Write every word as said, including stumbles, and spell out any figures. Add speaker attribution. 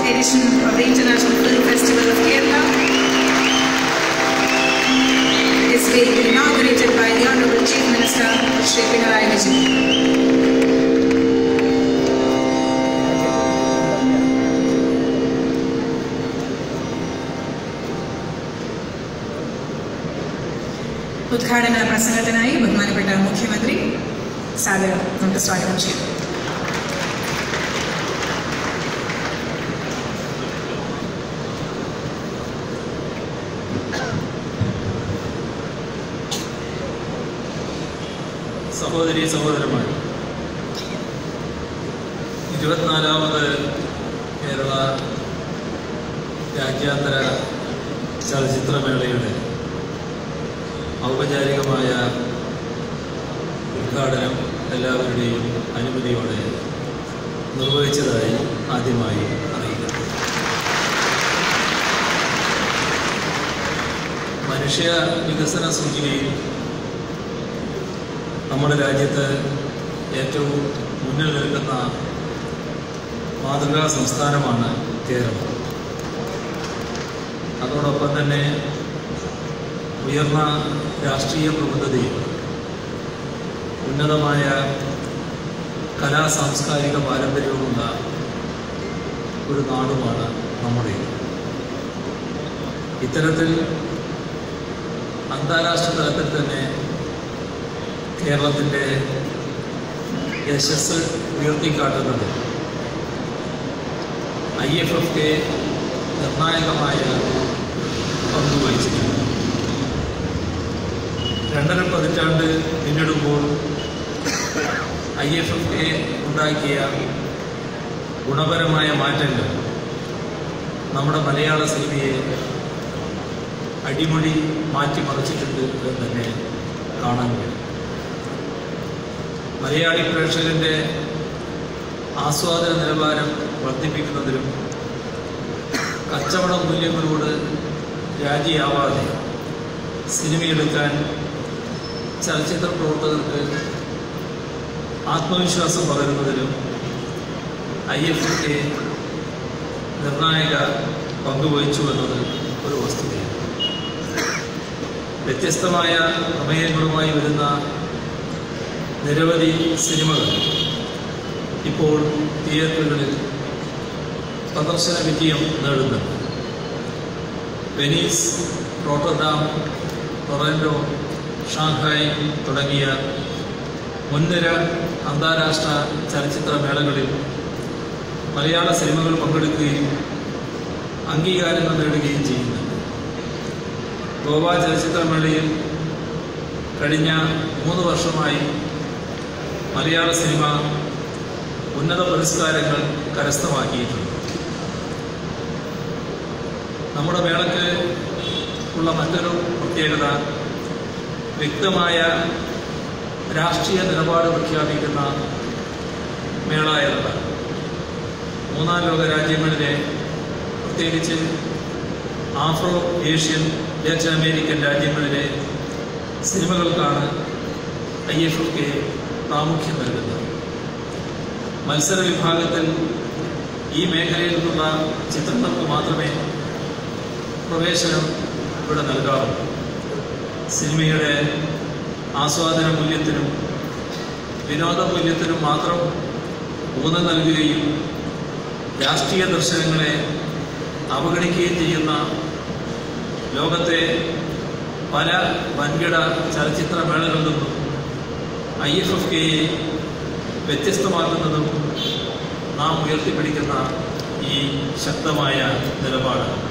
Speaker 1: edition of the International Film Festival of Kerala. It is being inaugurated by the Honorable Chief Minister, Shri Pinarayi Vijayan. ഉദ്ഘാടന പ്രസംഗത്തിനായി ബഹുമാനപ്പെട്ട മുഖ്യമന്ത്രി സാദരം നമുക്ക് സ്വാഗതം ചെയ്യും.
Speaker 2: സഹോദരി സഹോദരന്മാർ, ഇരുപത്തിനാലാമത് കേരള രാജ്യാന്തര ചലച്ചിത്രമേളയുടെ ഔപചാരികമായ ഉദ്ഘാടനം എല്ലാവരുടെയും അനുമതിയോടെ നിർവഹിച്ചതായി ആദ്യമായി അറിയിക്കുന്നു. മനുഷ്യ വികസന സൂചികയിൽ നമ്മുടെ രാജ്യത്ത് ഏറ്റവും മുന്നിൽ നിൽക്കുന്ന മാതൃകാ സംസ്ഥാനമാണ് കേരളം. അതോടൊപ്പം തന്നെ ഉയർന്ന രാഷ്ട്രീയ പ്രബുദ്ധതയും ഉന്നതമായ കലാ സാംസ്കാരിക പാരമ്പര്യവുമുള്ള ഒരു നാടുമാണ് നമ്മുടെ. ഇത്തരത്തിൽ അന്താരാഷ്ട്ര തലത്തിൽ തന്നെ കേരളത്തിൻ്റെ യശസ് ഉയർത്തിക്കാട്ടുന്നത് ഐ എഫ് എഫ് കെ നിർണായകമായ പങ്കുവഹിച്ചിട്ടുണ്ട്. രണ്ടര പതിറ്റാണ്ട് പിന്നിടുമ്പോൾ ഐ എഫ് എഫ് കെ ഉണ്ടാക്കിയ ഗുണപരമായ മാറ്റങ്ങൾ നമ്മുടെ മലയാള സിനിമയെ അടിമുടി മാറ്റിമറിച്ചിട്ടുണ്ട് എന്ന് തന്നെ കാണാൻ കഴിയും. മലയാളി പ്രേക്ഷകന്റെ ആസ്വാദന നിലവാരം വർദ്ധിപ്പിക്കുന്നതിലും കച്ചവട മൂല്യങ്ങളോട് രാജിയാവാതെ സിനിമയെടുക്കാൻ ചലച്ചിത്ര പ്രവർത്തകർക്ക് ആത്മവിശ്വാസം പകരുന്നതിലും ഐ എഫ് എഫ് കെ നിർണായക പങ്കുവഹിച്ചു എന്നത് ഒരു വസ്തുതയാണ്. വ്യത്യസ്തമായ പ്രമേയങ്ങളുമായി വരുന്ന നിരവധി സിനിമകൾ ഇപ്പോൾ തിയേറ്ററുകളിൽ പ്രദർശന വിജയം നേടുന്നുണ്ട്. വെനീസ്, റോട്ടർഡാം, ടൊറന്റോ, ഷാങ്ഹായ് തുടങ്ങിയ മുൻനിര അന്താരാഷ്ട്ര ചലച്ചിത്ര മേളകളിൽ മലയാള സിനിമകൾ പങ്കെടുക്കുകയും അംഗീകാരങ്ങൾ നേടുകയും ചെയ്യുന്നുണ്ട്. ഗോവ ചലച്ചിത്രമേളയിൽ കഴിഞ്ഞ മൂന്ന് വർഷമായി മലയാള സിനിമ ഉന്നത പുരസ്കാരങ്ങൾ കരസ്ഥമാക്കിയിട്ടുണ്ട്. നമ്മുടെ മേളയ്ക്ക് ഉള്ള മറ്റൊരു പ്രത്യേകത വ്യക്തമായ രാഷ്ട്രീയ നിലപാട് പ്രഖ്യാപിക്കുന്ന മേള എന്നതാണ്. മൂന്നാം ലോക രാജ്യങ്ങളിലെ പ്രത്യേകിച്ച് ആഫ്രോ ഏഷ്യൻ ലാറ്റിൻ അമേരിക്കൻ രാജ്യങ്ങളിലെ സിനിമകൾക്കാണ് ഐ എഫ് എഫ് കെ പ്രാമുഖ്യം നൽകുന്നത്. മത്സര വിഭാഗത്തിൽ ഈ മേഖലയിൽ നിന്നുള്ള ചിത്രങ്ങൾക്ക് മാത്രമേ പ്രവേശനം ഇവിടെ നൽകാറുള്ളൂ. സിനിമയുടെ ആസ്വാദന മൂല്യത്തിനും വിനോദ മൂല്യത്തിനും മാത്രം ഊന്നൽ നൽകുകയും രാഷ്ട്രീയ ദർശനങ്ങളെ അവഗണിക്കുകയും ചെയ്യുന്ന ലോകത്തെ പല വൻകിട ചലച്ചിത്ര മേളകളിൽ നിന്നും ഐ എഫ് എഫ് കെയെ വ്യത്യസ്തമാക്കുന്നതും നാം ഉയർത്തിപ്പിടിക്കുന്ന ഈ ശക്തമായ നിലപാടാണ്.